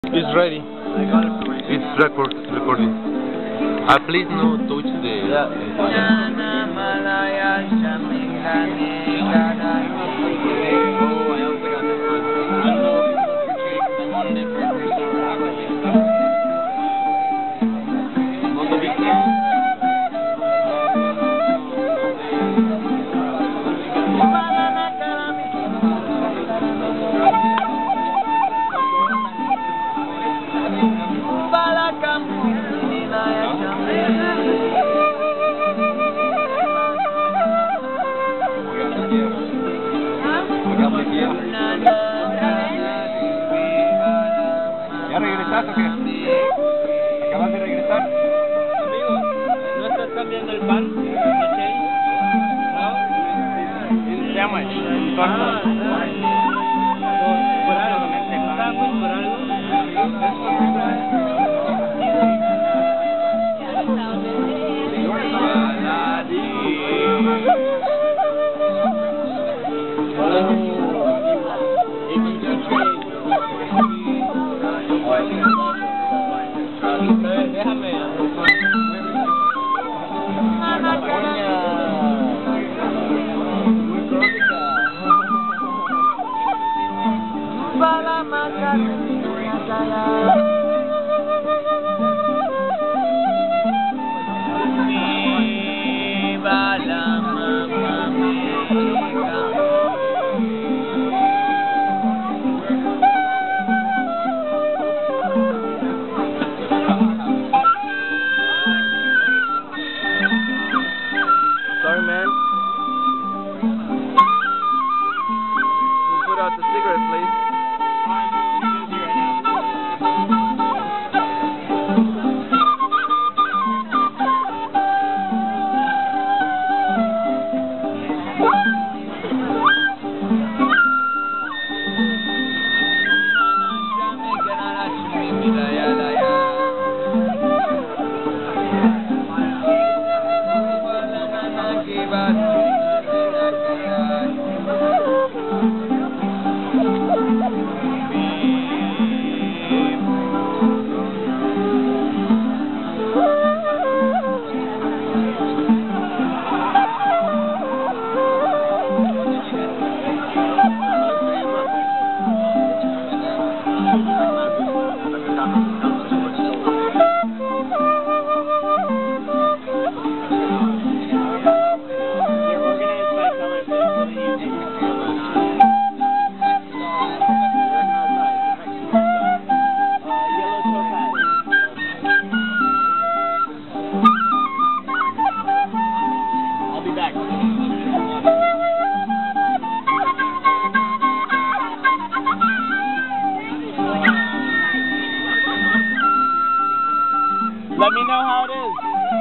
It's ready. It's recording. Please no touch the... ¿Ya regresaste o qué? ¿Acabas de regresar? Amigo, ¿no estás cambiando el pan? ¿No? Sandwich. Por algo, por déjame. Sorry, man. Can you put out the cigarette, please? Let me know how it is.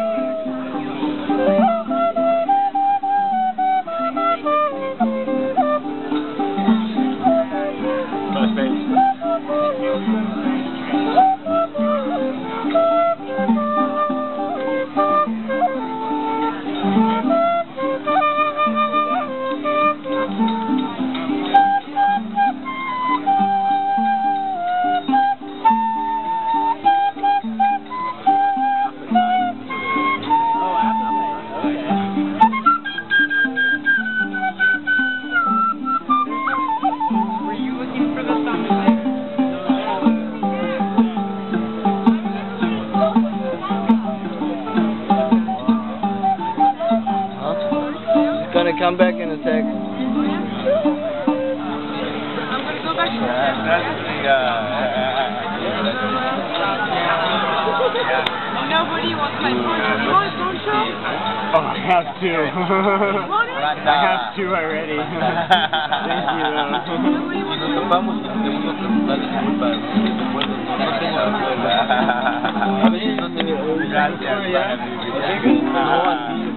Gonna come back in a sec. Nobody wants my phone. You want a phone show? Oh, I have to. You want it? I have to already. Thank you, though. Nobody wants Nos topamos y debemos preguntarle disculpas. A veces no tenemos... Gracias. No, a ti.